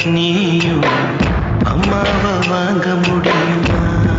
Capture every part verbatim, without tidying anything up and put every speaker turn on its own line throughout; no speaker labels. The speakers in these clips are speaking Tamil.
நீயும் அம்மாவை வாங்க முடியுமா?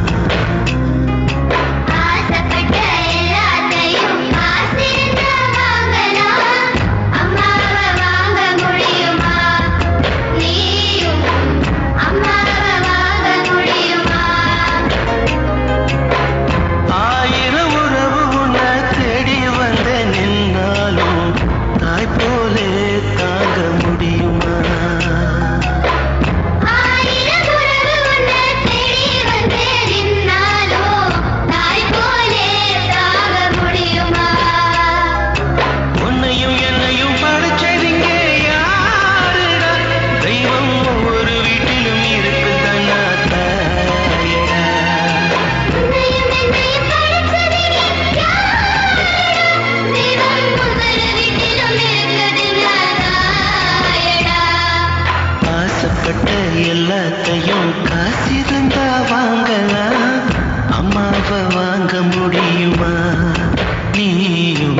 எல்லாத்தையும் காசிருந்தா வாங்கலாம், அம்மாவை வாங்க முடியுமா? நீயும்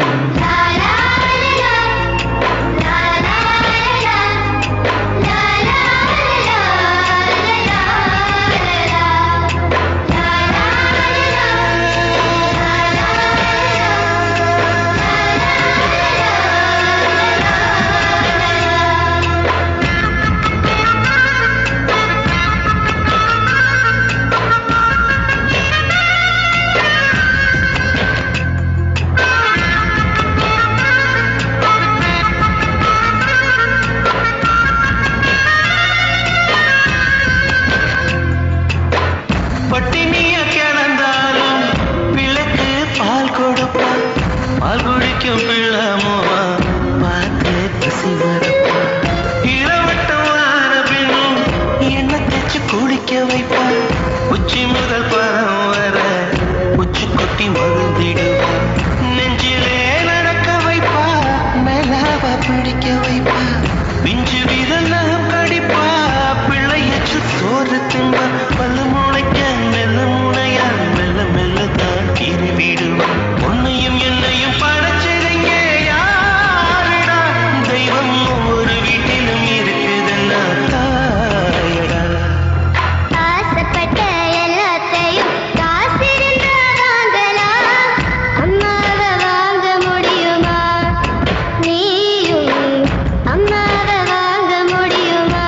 பட்டினிய கிடந்தாலும் பிள்ளைக்கு பால் கொடுப்பா, பால் குடிக்கும் பிள்ளாமோவா பார்த்து பசி வரப்பா. இளவட்டம் ஆன பின்னும் என்ன தேச்சு குடிக்க வைப்பா, உச்சி முதல் பரம் வர உச்சி கொட்டி மருந்திடுவா. நெஞ்சிலே நடக்க வைப்பா, மேலாவ பிடிக்க வைப்பா, பிஞ்சு விரலாம் கடிப்பா, பிள்ளையச்சு சோறு தின்பா. பல்லு முளைக்க மெல்ல முனையா மெல்ல மெல்ல தான் கீறி விடுவான். உன்னையும் என்னையும் படைச்சதுங்க யாருடா? தெய்வம் ஒவ்வொரு வீட்டிலும் இருக்குதுன்னா தாயடா.
ஆசைப்பட்ட எல்லாத்தையும் காசிருந்தா வாங்கலாம், அம்மாவை வாங்க முடியுமா? நீயும் அம்மாவை வாங்க முடியுமா?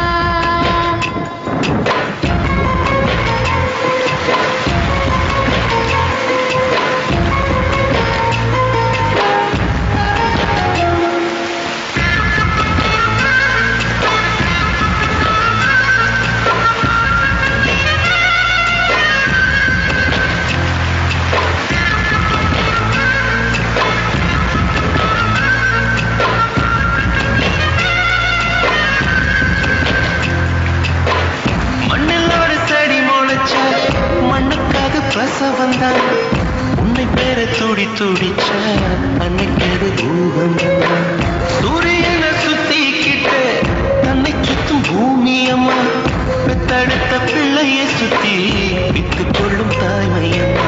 மண்ணிலோடு செடி முளைச்ச மண்ணுக்காக பிரசவம் தான், உன்னை பேர துடி துடிச்ச அன்னைக்கு பூகம். சூரியனை சுத்திக்கிட்டு தன்னை சுத்தும் பூமி அம்மா, பெத்தெடுத்த பிள்ளையை சுத்தி வித்து கொள்ளும் தாய்மையம்மா.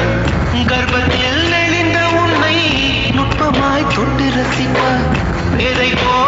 கர்ப்பத்தில் நெளிந்த உன்னை நுட்பமாய் தொட்டு ரசிப்பா, பேரை போ